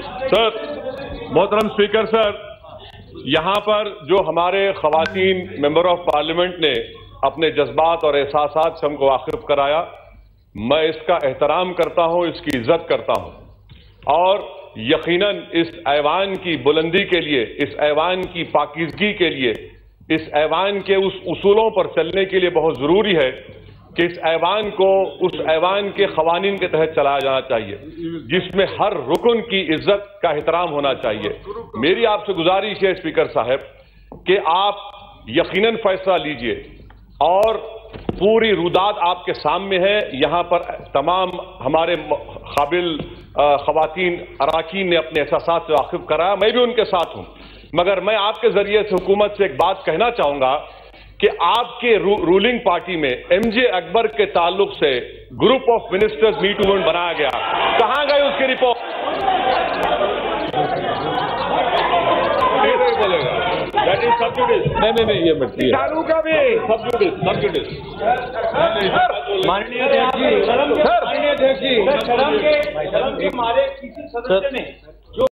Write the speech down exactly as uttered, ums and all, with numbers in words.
سر محترم speaker sir, یہاں پر جو ہمارے خواتین ممبر آف پارلیمنٹ نے اپنے جذبات اور احساسات سے ہم کو واقف کرایا، میں اس کا احترام کرتا ہوں، اس کی عزت کرتا ہوں، اور یقیناً اس ایوان کی بلندی کے لیے، اس ایوان کی پاکیزگی کے لیے، اس ایوان کے اس اصولوں پر چلنے کے لیے بہت ضروری ہے کہ اس ایوان کو اس ایوان کے قوانین کے تحت چلایا جانا چاہیے، جس میں ہر رکن کی عزت کا احترام ہونا چاہیے۔ میری آپ سے گزارش ہے اسپیکر صاحب کہ آپ یقیناً فیصلہ لیجئے، اور پوری روداد آپ کے سامنے ہے۔ یہاں پر تمام ہمارے قابل خواتین اراکین نے اپنے احساسات سے واقف کرایا، میں بھی ان کے ساتھ ہوں، مگر میں آپ کے ذریعے سے حکومت سے ایک بات کہنا چاہوں گا کہ آپ کے رولنگ پارٹی میں ایم جے اکبر کے تعلق سے group of ministers meet event بنایا گیا، کہاں گئی اس کی رپورٹ؟ نہیں نہیں نہیں یہ بچی ہے ماننیہ